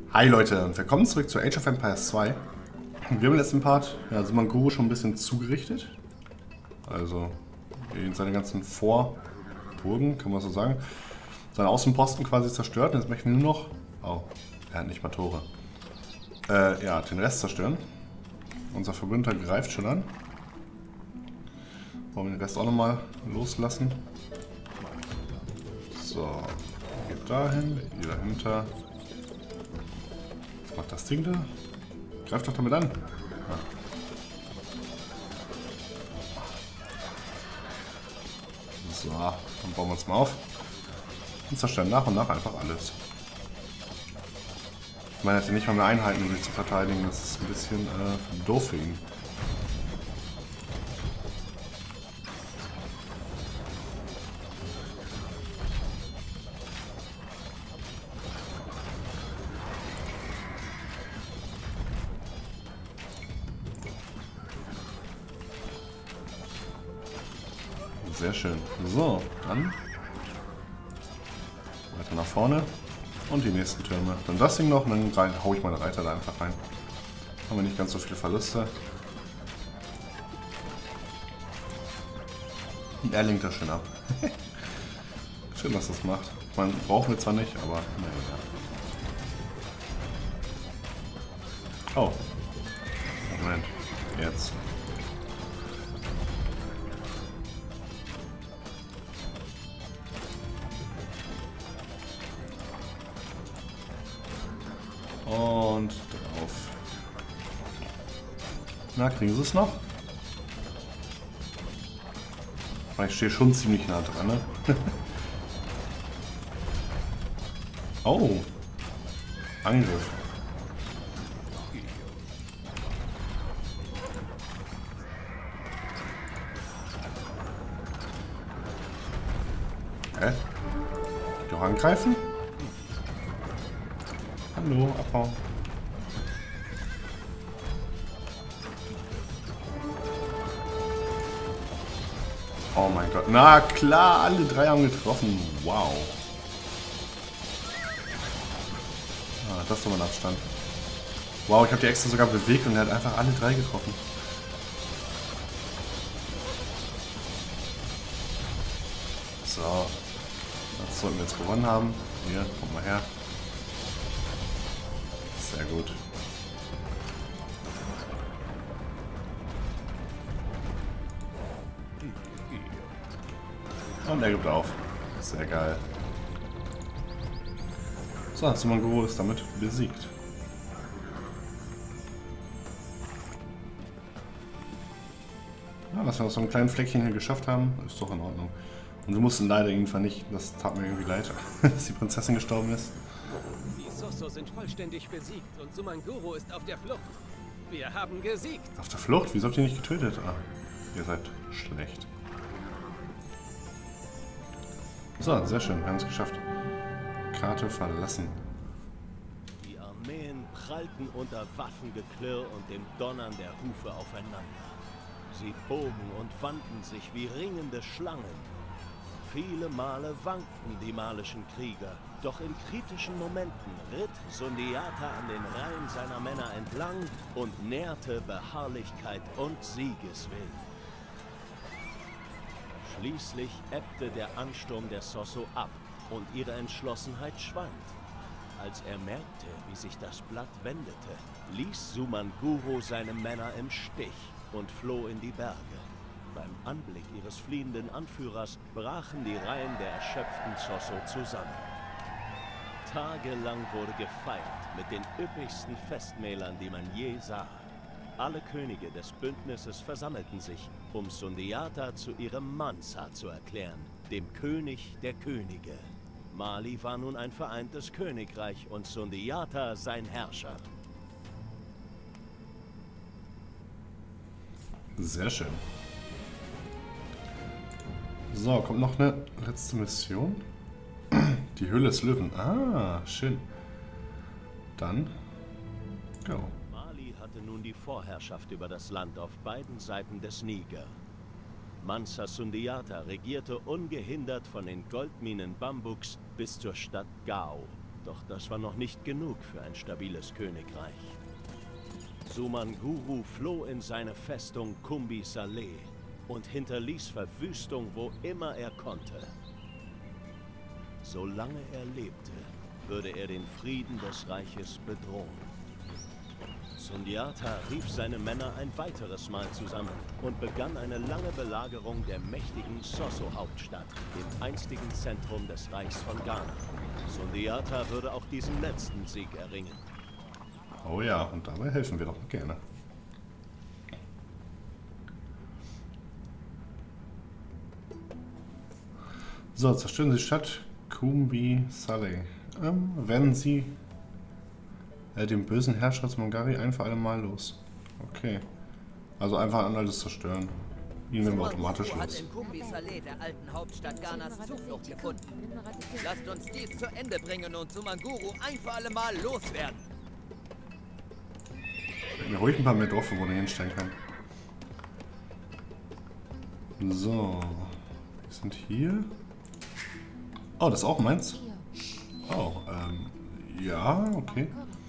Hi Leute und willkommen zurück zu Age of Empires 2. Wir haben im letzten Part Simon Guru schon ein bisschen zugerichtet. Also in seine ganzen Vorburgen, kann man so sagen. Seine Außenposten quasi zerstört. Und jetzt möchten wir nur noch... Oh, er hat nicht mal Tore. Den Rest zerstören. Unser Verbündeter greift schon an. Wollen wir den Rest auch nochmal loslassen. So, geht dahin, hier dahinter. Was macht das Ding da? Greift doch damit an. Ah. So, dann bauen wir uns mal auf. Und zerstören nach und nach einfach alles. Ich meine, er hat ja nicht mal mehr Einheiten, um sich zu verteidigen. Das ist ein bisschen doof für ihn. Sehr schön. So, dann weiter nach vorne und die nächsten Türme. Dann das Ding noch und dann hau ich meine Reiter da einfach rein. Haben wir nicht ganz so viele Verluste. Und er lenkt das schön ab. Schön, dass das macht. Man brauchen wir zwar nicht, aber naja. Oh. Moment. Jetzt. Und drauf. Na, kriegen sie es noch? Ich stehe schon ziemlich nah dran, ne? Oh. Angriff. Hä? Doch angreifen? Hallo, Abbau. Oh mein Gott. Na klar, alle drei haben getroffen. Wow. Ah, das ist doch mal ein Abstand. Wow, ich habe die extra sogar bewegt und er hat einfach alle drei getroffen. So. Das sollten wir jetzt gewonnen haben. Hier, komm mal her. Sehr gut. Und er gibt auf. Sehr geil. So, Simon Guru ist damit besiegt. Ja, dass wir aus so einem kleinen Fleckchen hier geschafft haben, ist doch in Ordnung. Und wir mussten leider ihn vernichten. Das tat mir irgendwie leid, dass die Prinzessin gestorben ist. Die Sosso sind vollständig besiegt und Simon Guru ist auf der Flucht. Wir haben gesiegt. Auf der Flucht? Wieso habt ihr nicht getötet? Ah, ihr seid schlecht. So, sehr schön. Wir haben es geschafft. Karte verlassen. Die Armeen prallten unter Waffengeklirr und dem Donnern der Hufe aufeinander. Sie bogen und wandten sich wie ringende Schlangen. Viele Male wankten die malischen Krieger, doch in kritischen Momenten ritt Sundiata an den Reihen seiner Männer entlang und nährte Beharrlichkeit und Siegeswillen. Schließlich ebbte der Ansturm der Sosso ab und ihre Entschlossenheit schwand. Als er merkte, wie sich das Blatt wendete, ließ Simon Guru seine Männer im Stich und floh in die Berge. Beim Anblick ihres fliehenden Anführers brachen die Reihen der erschöpften Sosso zusammen. Tagelang wurde gefeiert mit den üppigsten Festmählern, die man je sah. Alle Könige des Bündnisses versammelten sich, um Sundiata zu ihrem Mansa zu erklären, dem König der Könige. Mali war nun ein vereintes Königreich und Sundiata sein Herrscher. Sehr schön. So, kommt noch eine letzte Mission. Die Höhle des Löwen. Ah, schön. Dann, go. Mali hatte nun die Vorherrschaft über das Land auf beiden Seiten des Niger. Mansa Sundiata regierte ungehindert von den Goldminen Bambuks bis zur Stadt Gao. Doch das war noch nicht genug für ein stabiles Königreich. Sumanguru floh in seine Festung Kumbi Saleh und hinterließ Verwüstung, wo immer er konnte. Solange er lebte, würde er den Frieden des Reiches bedrohen. Sundiata rief seine Männer ein weiteres Mal zusammen und begann eine lange Belagerung der mächtigen Sosso-Hauptstadt, dem einstigen Zentrum des Reichs von Ghana. Sundiata würde auch diesen letzten Sieg erringen. Oh ja, und dabei helfen wir doch gerne. So, zerstören Sie die Stadt Kumbi Saleh. Werden Sie den bösen Herrscher Mangari ein für alle Mal los. Okay. Also einfach an alles zerstören. Ihn nehmen wir automatisch hat los. in Kumbi Saleh, der alten Hauptstadt Ghanas, Zuflucht gefunden. Lasst uns dies zu Ende bringen und Sumanguru ein für alle Mal loswerden. Mir ruhig ein paar mehr Dorfbewohner hinstellen kann. So. Wir sind hier. Oh, das ist auch meins? Oh, ja, okay.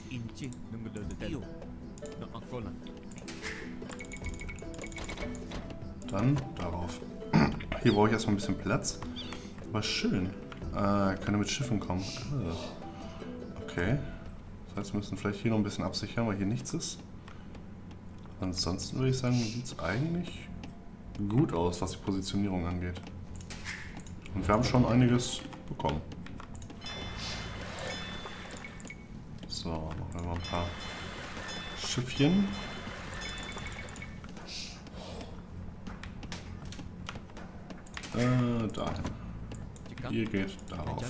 Dann darauf. Hier brauche ich erstmal ein bisschen Platz. Aber schön. Können mit Schiffen kommen. Okay. Das heißt, wir müssen vielleicht hier noch ein bisschen absichern, weil hier nichts ist. Ansonsten würde ich sagen, sieht es eigentlich gut aus, was die Positionierung angeht. Und wir haben schon einiges bekommen. So, noch einmal ein paar Schiffchen. Dahin. Ihr geht darauf.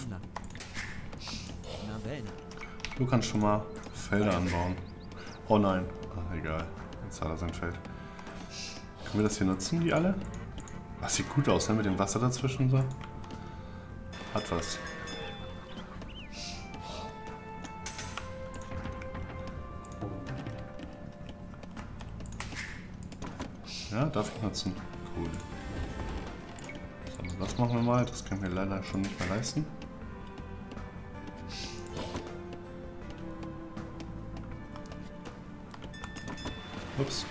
Du kannst schon mal Felder anbauen. Oh nein. Ach, egal. Jetzt hat er sein Feld. Können wir das hier nutzen, die alle? Das sieht gut aus, ne? Mit dem Wasser dazwischen so. Hat was. Ja, darf ich nutzen. Cool. So, das machen wir mal. Das können wir leider schon nicht mehr leisten. Ups.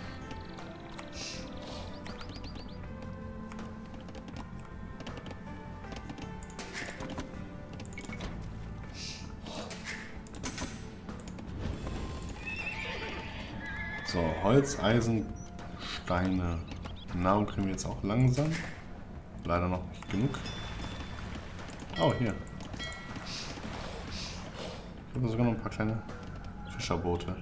So, Holz, Eisen, Steine. Nahrung kriegen wir jetzt auch langsam. Leider noch nicht genug. Oh, hier. Ich habe sogar noch ein paar kleine Fischerboote.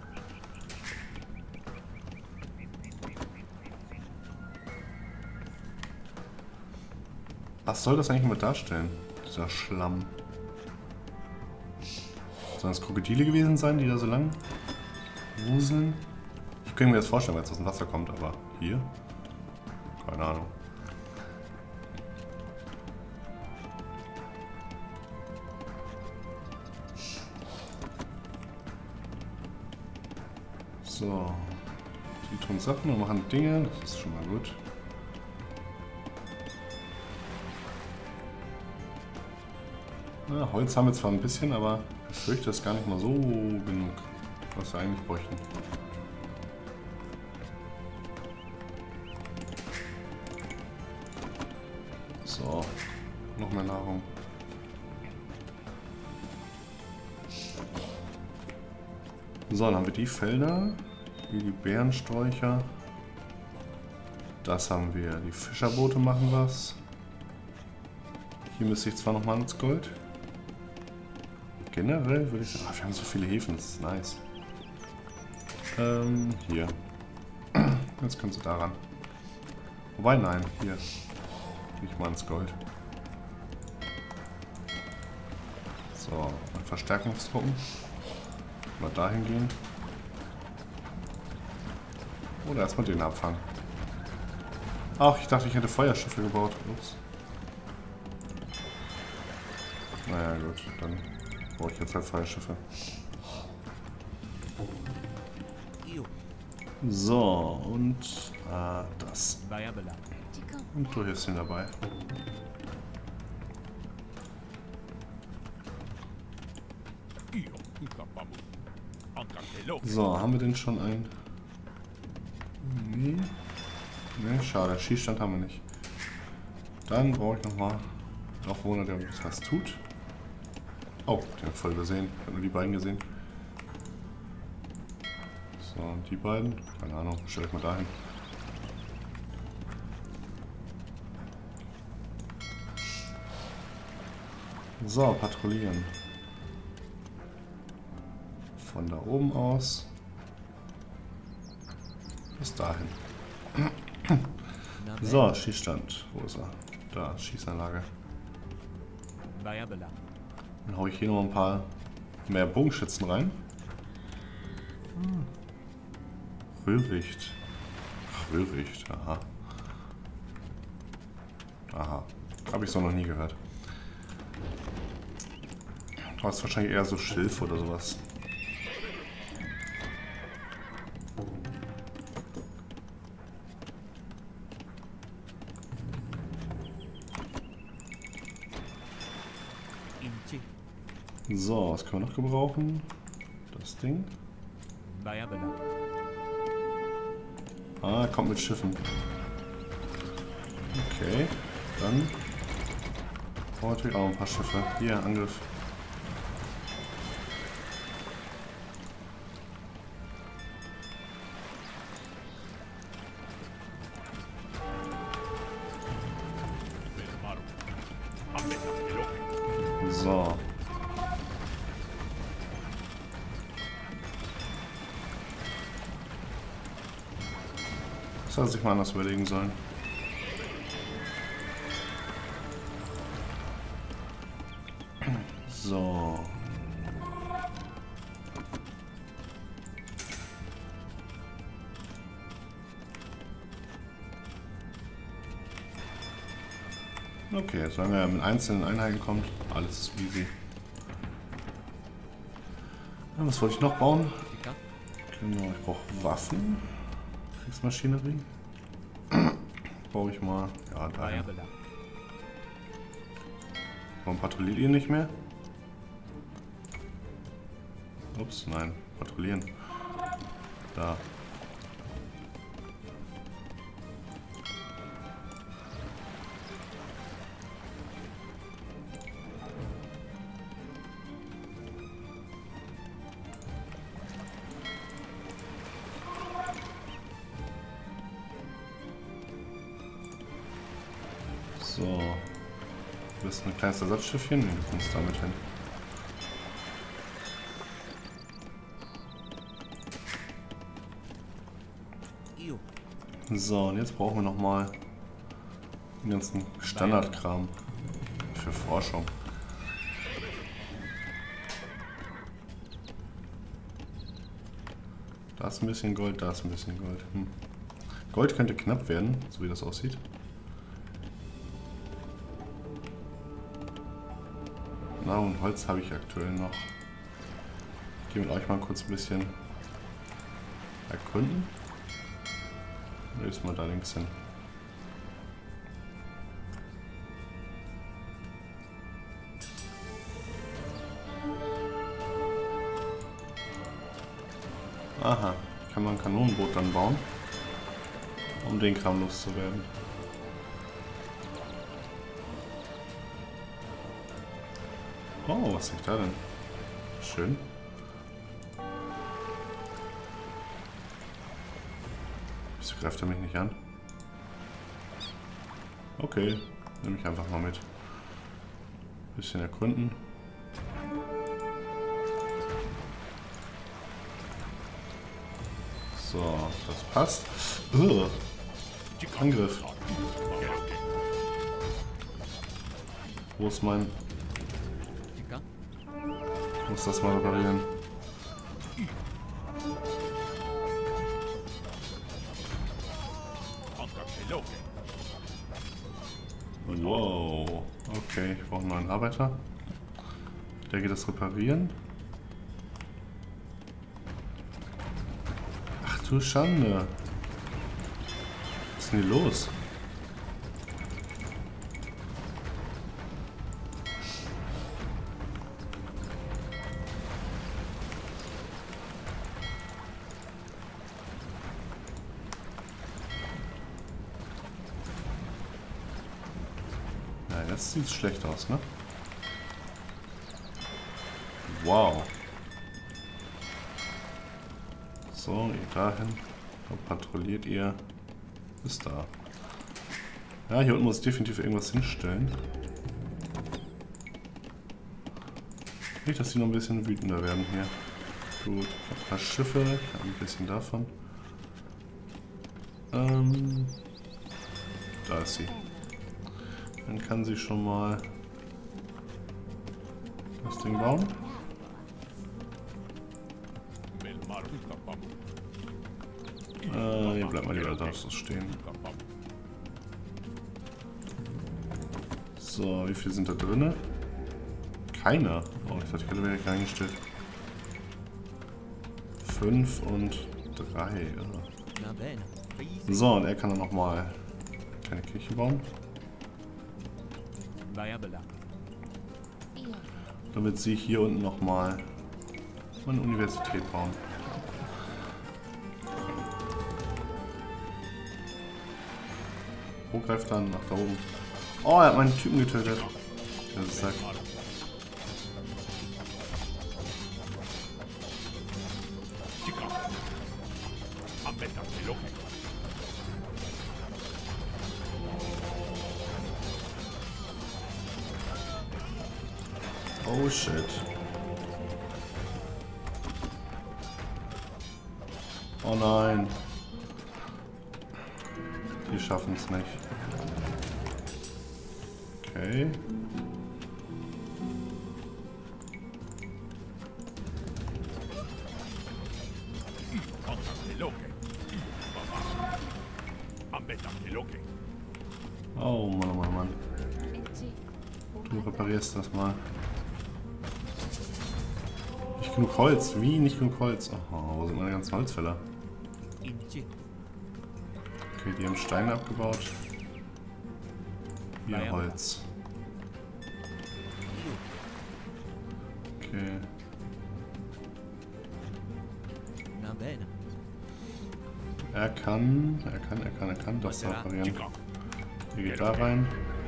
Was soll das eigentlich mal darstellen? Dieser Schlamm. Sollen das Krokodile gewesen sein, die da so lang wuseln? Ich könnte mir das vorstellen, weil es aus dem Wasser kommt, aber hier? Keine Ahnung. So. Die tun Sachen und machen Dinge, das ist schon mal gut. Ja, Holz haben wir zwar ein bisschen, aber ich fürchte, das ist gar nicht mal so genug, was wir eigentlich bräuchten. So, noch mehr Nahrung. So, dann haben wir die Felder, hier die Beerensträucher. Das haben wir, die Fischerboote machen was. Hier müsste ich zwar nochmal ins Gold. Generell würde ich sagen, wir haben so viele Häfen, das ist nice. Hier. Jetzt können sie daran. Wobei, nein, hier. Nicht mal ins Gold. So, dann Verstärkungstruppen. Mal dahin gehen. Oder erstmal den abfangen. Ach, ich dachte, ich hätte Feuerschiffe gebaut. Ups. Naja, gut, dann brauche ich jetzt halt Feuerschiffe. So, und das. Und du hilfst ihm dabei. So, haben wir denn schon ein... Nee. Nee, schade. Schießstand haben wir nicht. Dann brauche ich nochmal einen Aufwohner, der was tut. Oh, den habe ich voll übersehen. Ich habe nur die beiden gesehen. So, und die beiden. Keine Ahnung, stell ich mal dahin. So, patrouillieren. Von da oben aus. Bis dahin. So, Schießstand. Wo ist er? Da, Schießanlage. Dann hau ich hier noch ein paar mehr Bogenschützen rein. Röhricht. Röhricht, aha. Aha. Habe ich so noch nie gehört. Du hast wahrscheinlich eher so Schilf oder sowas. So, was können wir noch gebrauchen? Das Ding. Ah, kommt mit Schiffen. Okay, dann brauchen wir natürlich auch ein paar Schiffe. Hier, Angriff. So. Das hätte sich mal anders überlegen sollen. So. Okay, solange er mit einzelnen Einheiten kommt, alles ist easy. Ja, was wollte ich noch bauen? Genau, ich brauche Waffen. Kriegsmaschinerie. Baue ich mal. Ja, da. Warum patrouilliert ihr nicht mehr? Ups, nein. Patrouillieren. Da. So. Du bist ein kleines Ersatzschiffchen. Nee, du kommst damit hin. So, und jetzt brauchen wir nochmal den ganzen Standardkram für Forschung. Da ist ein bisschen Gold, da ist ein bisschen Gold. Gold könnte knapp werden, so wie das aussieht. Na, und Holz habe ich aktuell noch. Ich gehe mit euch mal kurz ein bisschen erkunden. Lösen wir da links hin. Aha, kann man ein Kanonenboot dann bauen, um den Kram loszuwerden. Oh, was ist da denn? Schön. Wieso greift er mich nicht an? Okay, nehme ich einfach mal mit. Bisschen erkunden. So, das passt. Angriff. Wo ist mein... Ich muss das mal reparieren. Wow. Okay, ich brauche einen neuen Arbeiter. Der geht das reparieren. Ach du Schande. Was ist denn hier los? Jetzt sieht es schlecht aus, ne? Wow. So, ihr dahin. Wo patrouilliert ihr? Ist da. Ja, hier unten muss ich definitiv irgendwas hinstellen. Nicht, dass die noch ein bisschen wütender werden hier. Gut, ich habe ein paar Schiffe, ich habe ein bisschen davon. Da ist sie. Dann kann sie schon mal das Ding bauen. Hier bleibt mal lieber da so stehen. So, wie viele sind da drin? Keiner. Oh, ich dachte, ich hätte wieder reingestellt. 5 und 3. Ja. So, und er kann dann nochmal eine kleine Kirche bauen. Damit sie hier unten nochmal eine Universität bauen. Wo greift dann? Nach da oben. Oh, er hat meinen Typen getötet. Das ist halt. Oh shit. Oh nein. Die schaffen es nicht. Okay. Oh Mann, oh Mann, oh Mann. Du reparierst das mal. Nicht genug Holz. Wie? Nicht genug Holz? Oh, wo sind meine ganzen Holzfäller? Okay, die haben Steine abgebaut. Hier Holz. Okay. Er kann das reparieren. Hier geht da rein.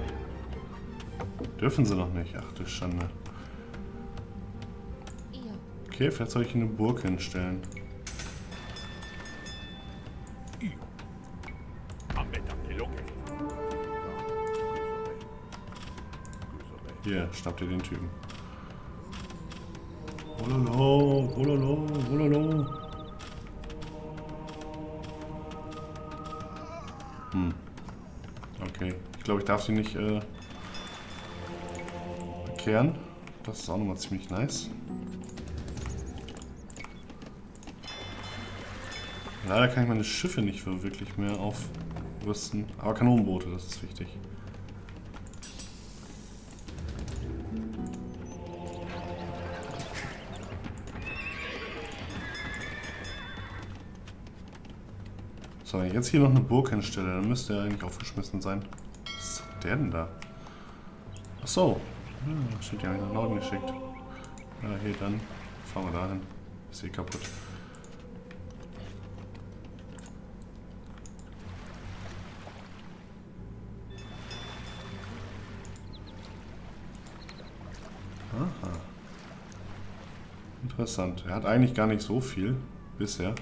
Dürfen sie noch nicht. Ach du Schande. Okay, vielleicht soll ich eine Burg hinstellen. Hier, schnappt ihr den Typen. Wololo, wololo, wololo. Okay, ich glaube, ich darf sie nicht bekehren. Das ist auch nochmal ziemlich nice. Leider kann ich meine Schiffe nicht wirklich mehr aufrüsten. Aber Kanonenboote, das ist wichtig. So, wenn ich jetzt hier noch eine Burg hinstelle, dann müsste er eigentlich aufgeschmissen sein. Was ist der denn da? Ach so. Stimmt, die habe ich nach Norden geschickt. Ja, hier dann. Fahren wir dahin. Ist eh kaputt. Aha. Interessant. Er hat eigentlich gar nicht so viel bisher.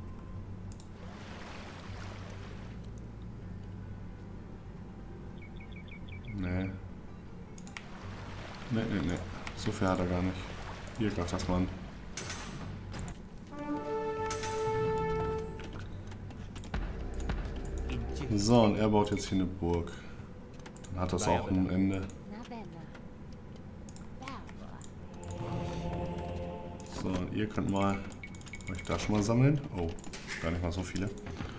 Nee. Nee. So viel hat er gar nicht. Hier, greif das mal an. So, und er baut jetzt hier eine Burg. Dann hat das auch ein Ende. So, und ihr könnt mal euch da schon mal sammeln. Oh, gar nicht mal so viele.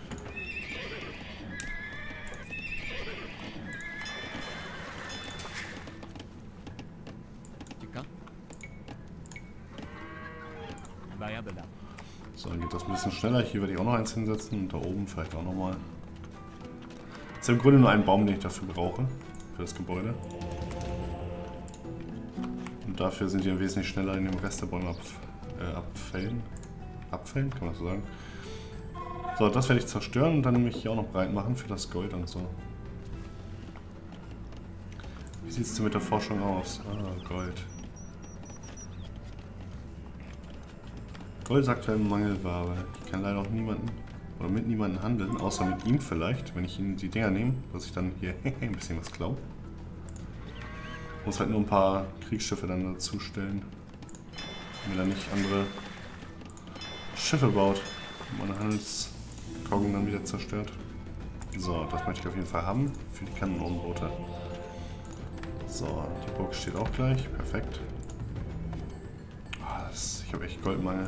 So, dann geht das ein bisschen schneller. Hier werde ich auch noch eins hinsetzen und da oben vielleicht auch nochmal. Das ist im Grunde nur ein Baum, den ich dafür brauche, für das Gebäude. Und dafür sind die wesentlich schneller in dem Rest der Bäume abfällen. Abfällen, kann man so sagen. So, das werde ich zerstören und dann mich hier auch noch breit machen für das Gold und so. Wie sieht es denn mit der Forschung aus? Ah, Gold. Gold ist aktuell Mangelware. Ich kann leider auch niemanden oder mit niemandem handeln, außer mit ihm vielleicht, wenn ich ihm die Dinger nehme, dass ich dann hier ein bisschen was klaue. Muss halt nur ein paar Kriegsschiffe dann dazu stellen, wenn er nicht andere Schiffe baut und meine Handelskoggen dann wieder zerstört. So, das möchte ich auf jeden Fall haben für die Kanonenboote. So, die Burg steht auch gleich, perfekt. Oh, ich habe echt Goldmangel.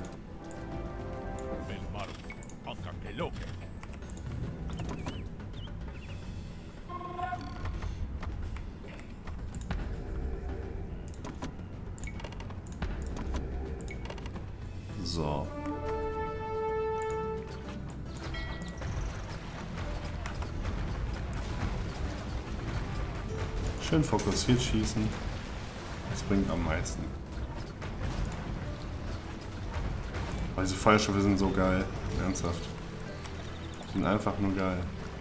So. Schön fokussiert schießen. Das bringt am meisten. Weil diese Feuerschiffe sind so geil. Ernsthaft. Die sind einfach nur geil.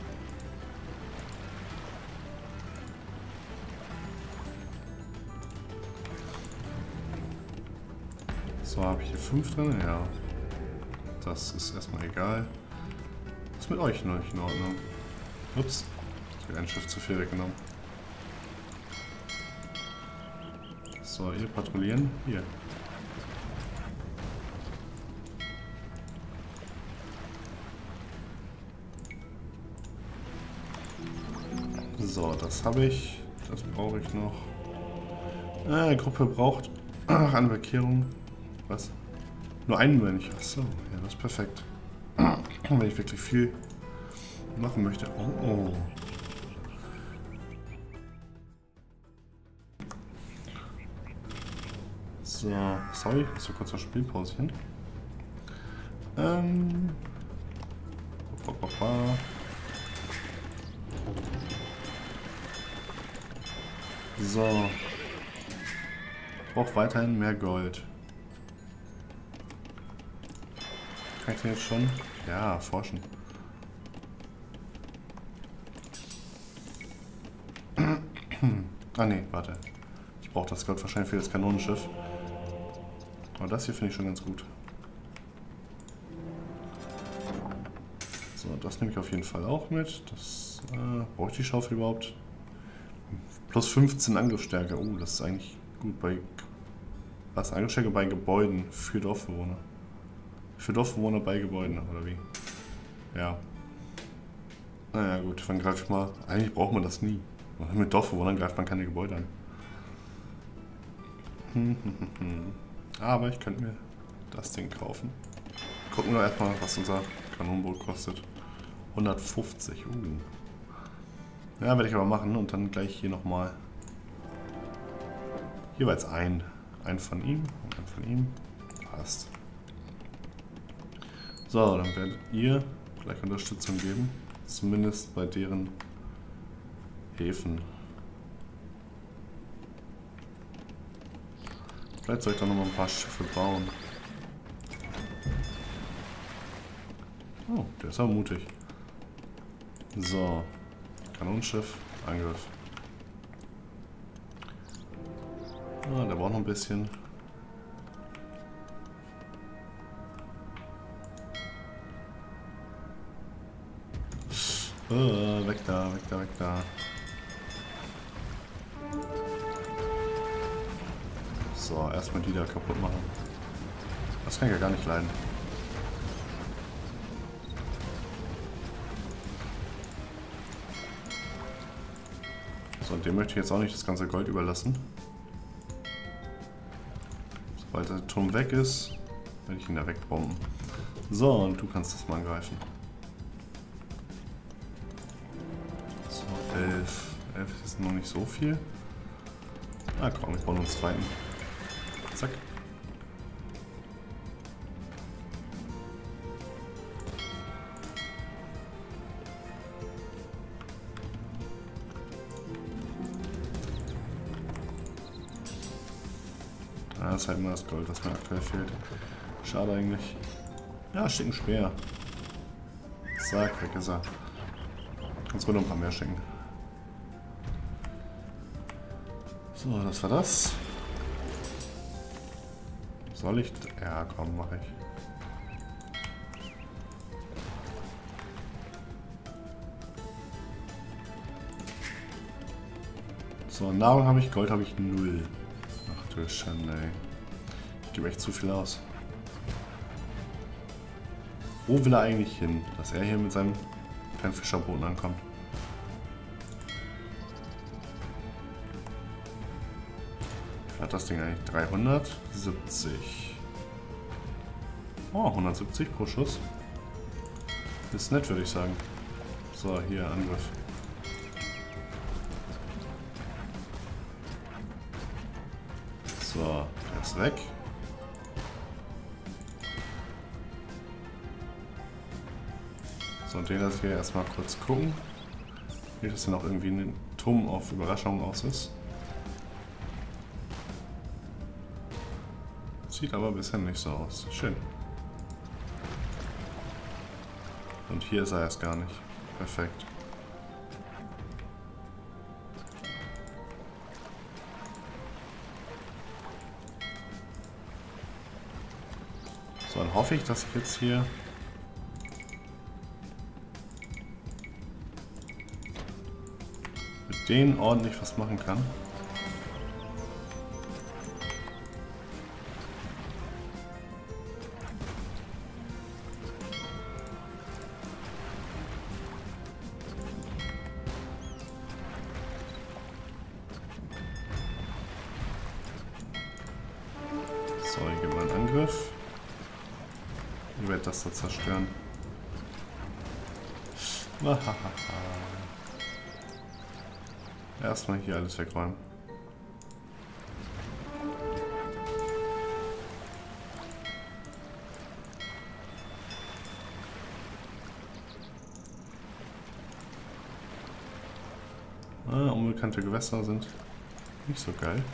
So, habe ich hier 5 drin? Ja. Das ist erstmal egal. Was ist mit euch noch nicht in Ordnung? Ups. Ich habe ein Schiff zu viel weggenommen. So, ihr patrouillieren. Hier. So, das habe ich. Das brauche ich noch. Die Gruppe braucht eine Bekehrung. Was? Nur einen Mönch. Achso, ja, das ist perfekt. Wenn ich wirklich viel machen möchte. Oh, oh. So, sorry, so kurz das Spielpause hin. So. Ich brauche weiterhin mehr Gold. Kann ich den jetzt schon? Ja, forschen. Ah ne, warte. Ich brauche das Gold wahrscheinlich für das Kanonenschiff. Aber das hier finde ich schon ganz gut. So, das nehme ich auf jeden Fall auch mit. Das brauche ich die Schaufel überhaupt? Plus 15 Angriffsstärke. Oh, das ist eigentlich gut bei... Was? Angriffsstärke bei Gebäuden für Dorfbewohner. Für Dorfbewohner bei Gebäuden, oder wie? Ja. Naja gut, dann greife ich mal... Eigentlich braucht man das nie. Mit Dorfbewohnern greift man keine Gebäude an. Aber ich könnte mir das Ding kaufen. Gucken wir erstmal, was unser Kanonenboot kostet. 150. Ja, werde ich aber machen und dann gleich hier nochmal. Jeweils ein von ihm und ein von ihm. Passt. So, dann werdet ihr gleich Unterstützung geben. Zumindest bei deren Häfen. Vielleicht soll ich da nochmal ein paar Schiffe bauen. Oh, der ist aber mutig. So. Kanonenschiff, Angriff. Ah, der braucht noch ein bisschen. Weg da, weg da, weg da. So, erstmal die da kaputt machen. Das kann ich ja gar nicht leiden. So, und dem möchte ich jetzt auch nicht das ganze Gold überlassen. Sobald der Turm weg ist, werde ich ihn da wegbomben. So, und du kannst das mal angreifen. So, 11. 11 ist noch nicht so viel. Ah komm, wir bauen uns zweiten. Zack. Das ist halt immer das Gold, was mir aktuell fehlt. Schade eigentlich. Ja, schick einen Speer. Zack, weg ist er. Kannst ruhig noch ein paar mehr schicken. So, das war das. Soll ich... Ja, komm, mache ich. So, Nahrung habe ich, Gold habe ich 0. Ach du Schande, ey. Ich gebe echt zu viel aus. Wo will er eigentlich hin? Dass er hier mit seinem kleinen Fischerboot ankommt. Wie hat das Ding eigentlich? 370. Oh, 170 pro Schuss. Ist nett, würde ich sagen. So, hier, Angriff. So, der ist weg. So, und den lasse ich hier erstmal kurz gucken. Nicht, dass hier noch irgendwie ein Turm auf Überraschung aus ist. Sieht aber bisher nicht so aus. Schön. Und hier ist er erst gar nicht. Perfekt. So, dann hoffe ich, dass ich jetzt hier mit denen ordentlich was machen kann. So, hier gibt man einen Angriff. Ich werde das da zerstören. Erstmal hier alles wegräumen. Unbekannte Gewässer sind nicht so geil.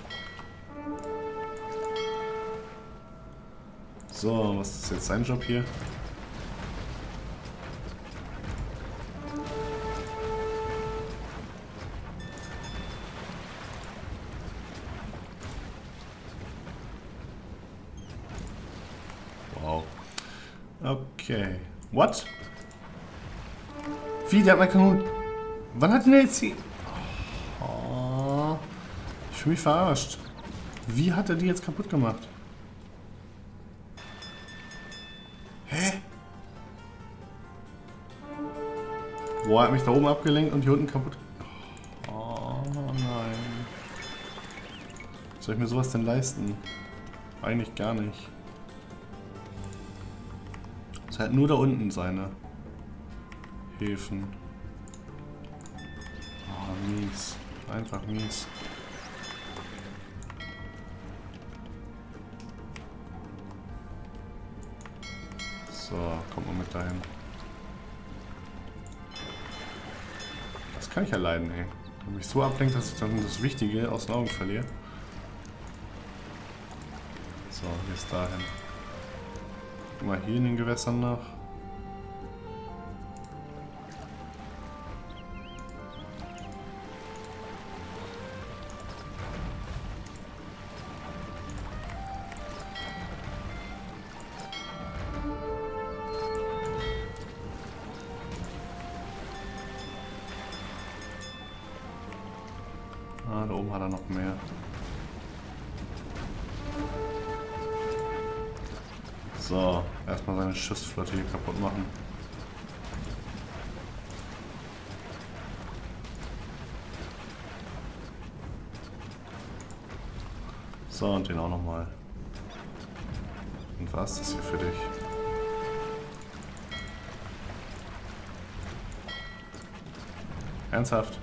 So, was ist jetzt sein Job hier? Wow. Okay. What? Wie? Der hat meine Kanone... Wann hat denn der jetzt die... Oh. Ich fühle mich verarscht. Wie hat er die jetzt kaputt gemacht? Hä? Boah, er hat mich da oben abgelenkt und hier unten kaputt... Oh nein. Soll ich mir sowas denn leisten? Eigentlich gar nicht. Es hat nur da unten seine Häfen. Oh, mies. Einfach mies. So, kommt mal mit dahin. Das kann ich ja leiden, ey. Wenn mich so ablenkt, dass ich dann das Wichtige aus den Augen verliere. So, hier ist dahin. Guck mal hier in den Gewässern nach. Ah, da oben hat er noch mehr. So, erstmal seine Schiffsflotte hier kaputt machen. So, und den auch nochmal. Und was ist das hier für dich? Ernsthaft?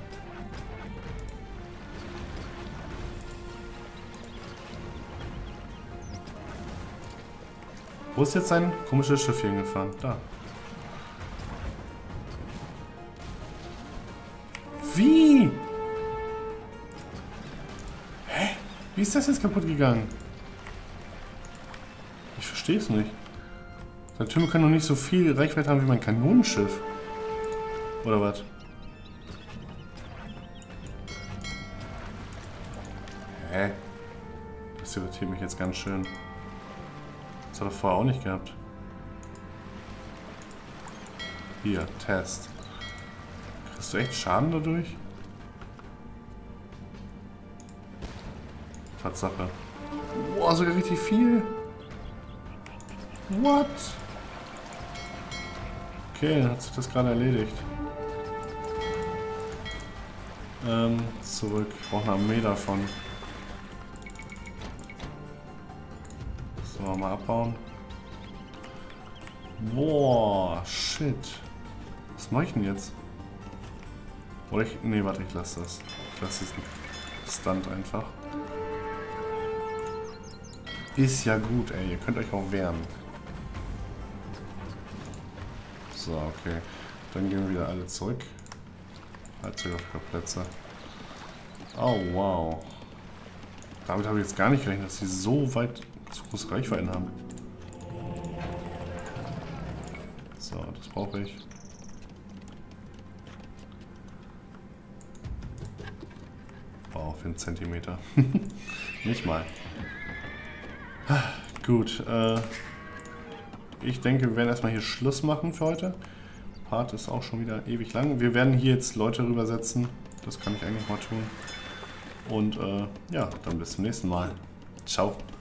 Wo ist jetzt sein komisches Schiff hier hingefahren? Da. Wie? Hä? Wie ist das jetzt kaputt gegangen? Ich verstehe es nicht. Seine Türme können doch nicht so viel Reichweite haben wie mein Kanonenschiff. Oder was? Hä? Das irritiert mich jetzt ganz schön. Das hat er vorher auch nicht gehabt. Hier, Test. Kriegst du echt Schaden dadurch? Tatsache. Boah, sogar richtig viel. What? Okay, dann hat sich das gerade erledigt. Zurück. Ich brauche eine Armee davon. So, mal abbauen. Boah, shit. Was mache ich denn jetzt? Oder ich... Nee, warte, ich lasse das. Ich lasse diesen Stunt einfach. Ist ja gut, ey. Ihr könnt euch auch wehren. So, okay. Dann gehen wir wieder alle zurück. Plätze. Oh, wow. Damit habe ich jetzt gar nicht gerechnet, dass sie so weit so große Reichweiten haben. So, das brauche ich. Wow, für einen Zentimeter. Nicht mal. Gut, ich denke, wir werden erstmal hier Schluss machen für heute. Part ist auch schon wieder ewig lang. Wir werden hier jetzt Leute rübersetzen. Das kann ich eigentlich mal tun. Und ja, dann bis zum nächsten Mal. Ciao.